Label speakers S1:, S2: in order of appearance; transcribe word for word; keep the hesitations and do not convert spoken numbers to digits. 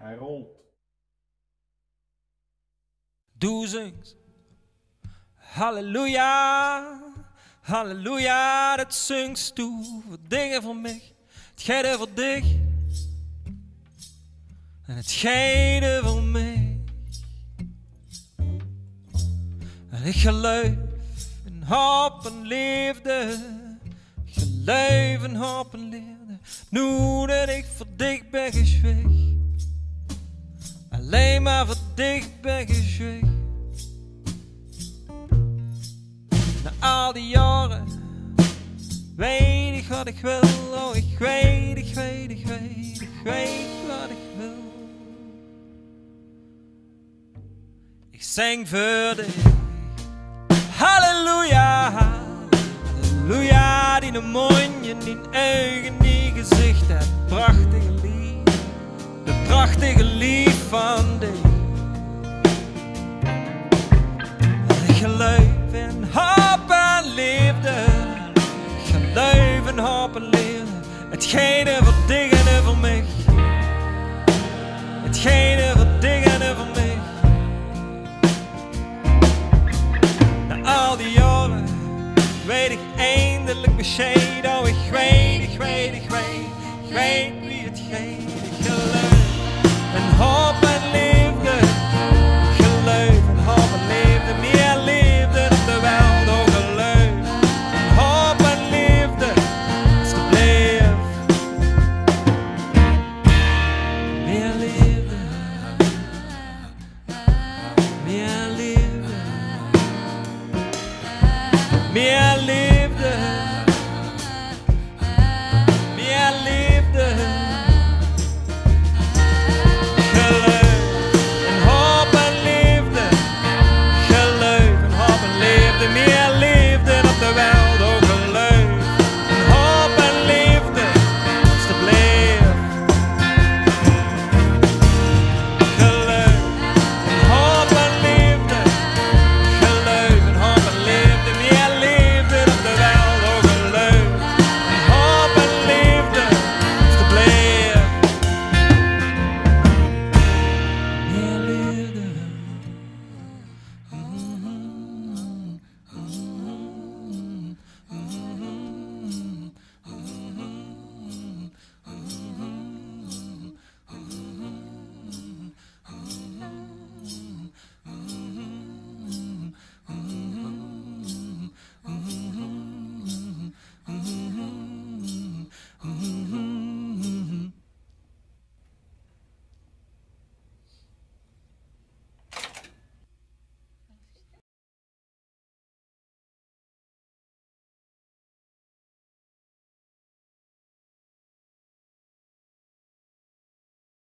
S1: Hij rolt.
S2: Doe zingt. Halleluja, halleluja, dat zingst toe voor dingen voor mij, het geide voor dich en het geide voor mij. En ik geloof in hoop en liefde, ik geloof in hoop en liefde, nu dat ik voor dich ben gezweeg, alleen maar voor dich ben gezweeg. Na al die jaren weet ik wat ik wil, oh ik weet, ik weet, ik weet, ik weet wat ik wil. Ik zing voor dich, halleluja, halleluja, die mondje, die ogen, die gezicht, het prachtige lied, het prachtige lied van dich. En ik geloof in hoop en liefde, ik geloof in hoop en liefde, hetgene voor dich en voor mij, hetgene voor dich en voor mij. Na al die jaren weet ik eindelijk bescheid, oh ik weet, ik weet, ik weet, ik weet wie het geeft.